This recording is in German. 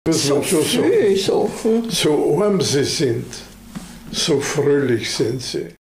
So so arm sie sind, so fröhlich sind sie.